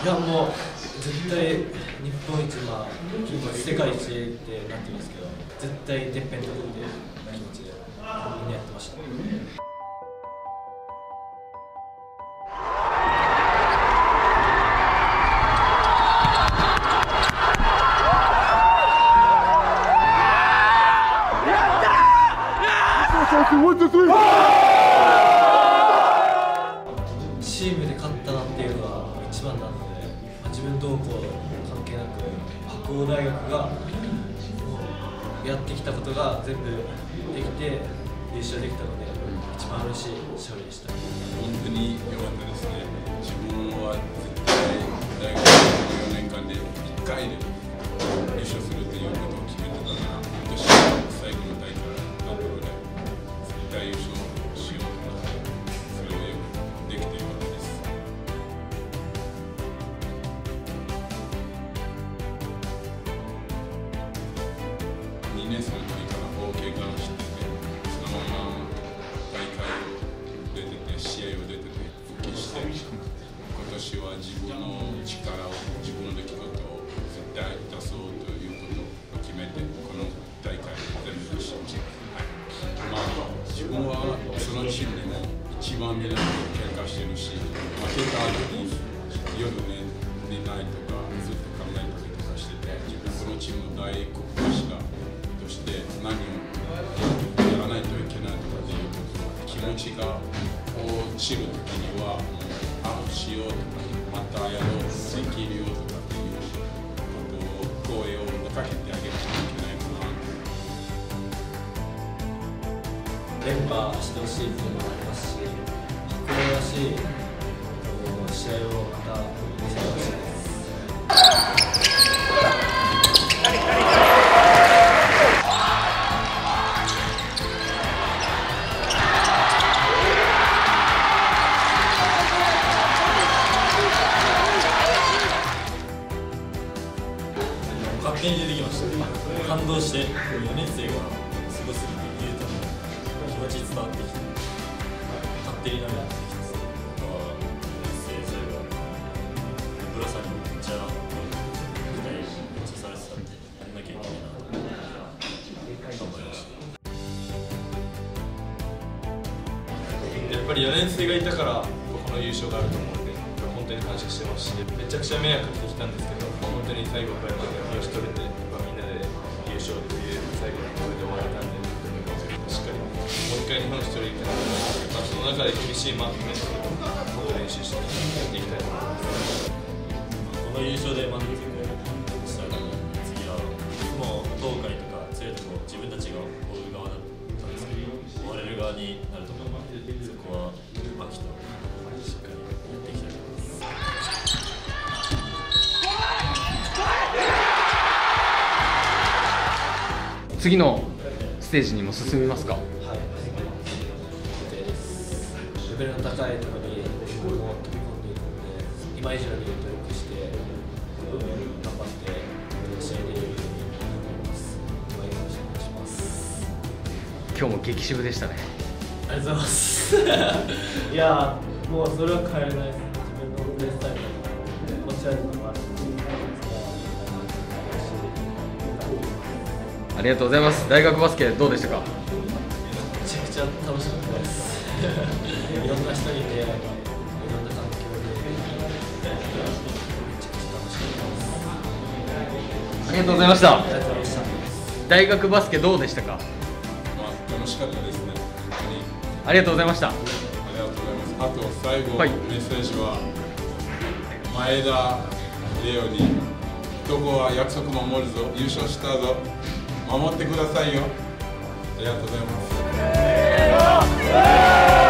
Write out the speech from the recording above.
いやもう絶対日本一、今世界一ってなってるんですけど、絶対てっぺん取るって気持ちでみんなやってました。チームで勝ったなっていうのが一番なので、自分どうこう関係なく白鴎大学がやってきたことが全部できて優勝できたので一番嬉しい勝利でした。 本当に良かったですね。自分は絶対大学の4年間で1回で優勝するということを決めてたから、今年は最後の大会のところで絶対優勝しようと思って、それをよくできてよかったです。2年生の時から大怪我をしてて、そのまま大会を出てて、試合を出てて復帰して、今年は自分の力を、自分の出来事を絶対出そうということを決めて、この大会全部信じて、自分はそのチームでも一番みんなで喧嘩してるし、負けた後に夜寝ないとかずっと考えたりとかしてて、自分このチームの大黒柱として何をやらないといけないとかっていう気持ちが落ちるときには、もうしようとか、またやろう、できるよとかっていうことを声をかけてあげないといけないかな。 連覇してほしいっていうのもありますし、白鴎らしい試合をまた見せてほしいです。勝手に出てきました。感動して4年生がすごすぎて言うと気持ち伝わってきて、勝手に涙が出てきて、4年生最後ブラさんにめっちゃ期待めっちゃされてたんで、やんなきゃいけないなと思って頑張りました。やっぱり4年生がいたからこの優勝があると思うので、本当に感謝してますし、めちゃくちゃ迷惑かけてきたんですけど、本当に最後からよし取れて、みんなで優勝という最後のこれで終われたんで、しっかりもう一回日本一取りに行きたいので、その中で厳しいマークメントをもっと練習してやっていきたいと思います。この優勝で満足したら、次はもう東海とか強いとこ自分たちが追う側だったんですけど、追われる側になると思うので、そこは牧としっかりやっていきたいと思います。 次のステージにも進みますか？ はい、予定です。レベルの高いところに飛び込んでいくので、今以上に努力して頑張って試合できるように思います。よろしくお願いします。 今日も激渋でしたね。 ありがとうございます。いやもうそれは変えられないです。自分のプレースタイルとか持ち味とかあるので。 ありがとうございます。大学バスケどうでしたか？ めちゃくちゃ楽しかったです。いろんな人に出会えば、いろんな環境でめちゃくちゃ楽しかったです。 ありがとうございました。 ありがとうございました。 大学バスケどうでしたか？ 楽しかったですね。本当にありがとうございました。 ありがとうございます。あと最後、 はい、 メッセージは前田レオにどこは約束守るぞ、優勝したぞ、守ってくださいよ。ありがとうございます。